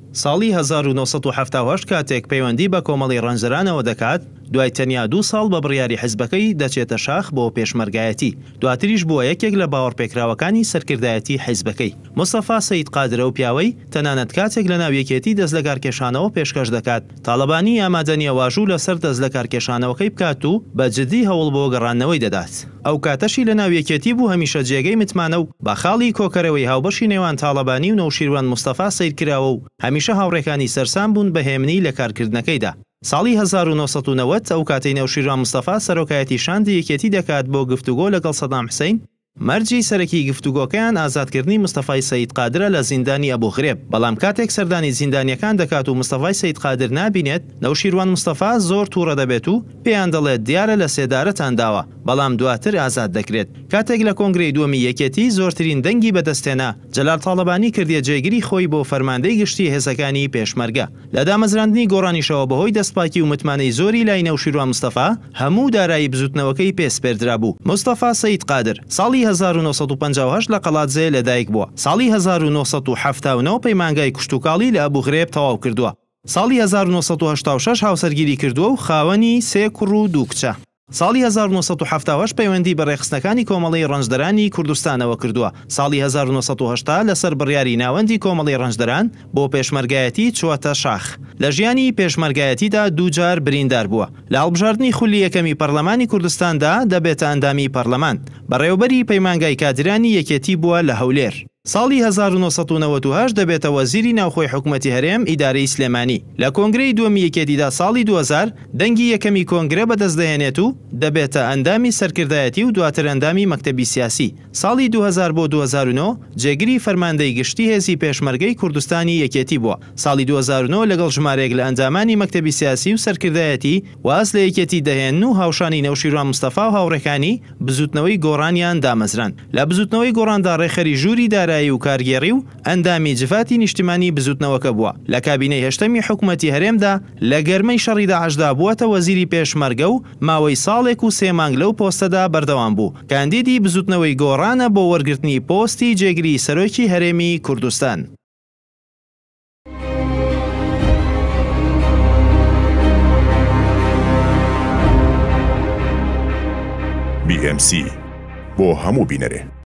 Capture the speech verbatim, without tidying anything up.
ساڵی هەزار و نۆسەد و هەفتاد و هەشت کاتێک پەیوەندی بە کۆمەڵی ڕەنجەرانەوە دەکات، دوای تەنیا دوو ساڵ بە بڕیاری حیزبەکەی دەچێتە شاخ بۆ پێشمەرگایەتی. دواتریش بووە یەکێک لە باوەڕپێکراوەکانی سەرکردایەتی حیزبەکەی. مستەفا سەید قادرە و پیاوەی تەنانەت کاتێک لە ناویەکێتی دەست لە کارکێشانەوە پێشکەش دەکات، تاڵەبانی ئامادە نییە واژوو لەسەر دەست لە کارکێشانەوەکەی بکات و بە جددی هەوڵ بۆ گەڕانەوەی دەدات. ئەو کاتەشی لە ناویەکێتی بوو هەمیشە جێگەی متمانە و بە خاڵی کۆکەرەوەی هاوبەشی نێوان تاڵەبانی و نەوشیروان مستەفا سەید کراوە و هەمیشە هاوڕێکانی سەرسام بوون بە هێمنی لە کارکردنەکەیدا. ساڵی هەزار و نۆسەد و نەوەد ئەو کاتەی نەوشیروان مستەفا سەرۆکایەتی شاندی یەکێتی دەکات بۆ گفتوگۆ لەگەڵ سەدام حوسێین، مەرجی سەرەکی گفتوگۆکەیان ئازادکردنی مستەفای سەید قادرە لە زیندانی ئەبوو غرێب. بەڵام کاتێک سەردانی زیندانیەکان دەکات و مستەفای سەید قادر نابینێت، نەوشیروان مستەفا زۆر تووڕە دەبێت و پێیان دەڵێت دیارە لە سێدارەتان داوە، بەڵام دواتر ئازاد دەکرێت. کاتێک لە کۆنگرەی دووەمی یەکێتی زۆرترین دەنگی بەدەستێنا، جەلال تاڵەبانی کردیە جێگیری خۆی بۆ فەرماندەی گشتی هێزەکانی پێشمەرگە. لە دامەزراندنی گۆڕانیشەوە بەهۆی دەستپاکی و متمانەی زۆری لای نەوشیروان مستەفا، هەموو دارایی بزوتنەوەکەی پێسپێردرا بوو. مستەفا سەید قادر ساڵی هەزار و نۆسەد و پەنجا و هەشت لە قەڵاتزێ لەدایک بووە. ساڵی هەزار و نۆسەد و هەفتاد و نۆ پەیمانگای کشتوکاڵی لە ئەبوو غرێب تەواو کردووە. ساڵی هەزار و نۆسەد و هەشتا و شەش هاوسەرگیری کردووە و خاوەنی سێ کوڕ و دوو کچە. ساڵی هەزار و نۆسەد و هەفتاد و هەشت پەیوەندی بە ڕێخستنەکانی کۆمەڵی ڕەنجدەرانی کوردستانەوە کردووە. ساڵی هەزار و نۆسەد و هەشتا لەسەر بڕیاری ناوەندی کۆمەڵی ڕەنجدەران بۆ پێشمەرگایەتی چوەتە شاخ. لە ژیانی پێشمەرگایەتیدا دووجار بریندار بووە. لە هەڵبژاردنی خولی یەکەمی پەرلەمانی کوردستاندا دەبێتە ئەندامی پەرلەمان. بەڕێوەبەری پەیمانگای کادرانی یەکێتی بووە لە هەولێر. ساڵی هەزار و نۆسەد و نەوەد و هەشت دەبێتە وەزیری ناوخۆی حکوومەتی هەرێم ئیدارەی سلێمانی. لە کۆنگرەی دووەمی یەکێتیدا ساڵی دوو هەزار دەنگی یەکەمی کۆنگرە بەدەستدەهێنێت و دەبێتە ئەندامی سەرکردایەتی و دواتر ئەندامی مەکتەبی سیاسی. ساڵی دوو هەزار بۆ دوو هەزار و نۆ جێگیری فەرماندەی گشتی هێزی پێشمەرگەی کوردستانی یەکێتی بووە. ساڵی دوو هەزار و نۆ لەگەڵ ژمارەیەک لە ئەندامانی مەکتەبی سیاسی و سەرکردایەتی واز لە یەکێتی دەهێن و هاوشانی نەوشیروان مستەفا و هاوڕێکانی بزوتنەوەی گۆڕانیان دامەزران. لە بزوتنەوەی گۆڕاندا ڕێخەری ژووری دارایی و کارگێڕی و ئەندامی جفاتی نیشتیمانی بزوتنەوەکە بووە. لە کابینەی هەشتەمی حکوومەتی هەرێمدا لە گەرمەی شەڕی داعشدا بووەتە وەزیری پێشمەرگە و ماوەی ساڵێک و سێ مانگ لەو پۆستەدا بەردەوام بوو. کاندیدی بزوتنەوەی گۆڕانە بۆ وەرگرتنی پۆستی جێگری سەرۆکی هەرێمی کوردستان. بی ئێم سی بۆ هەموو بینەرێ.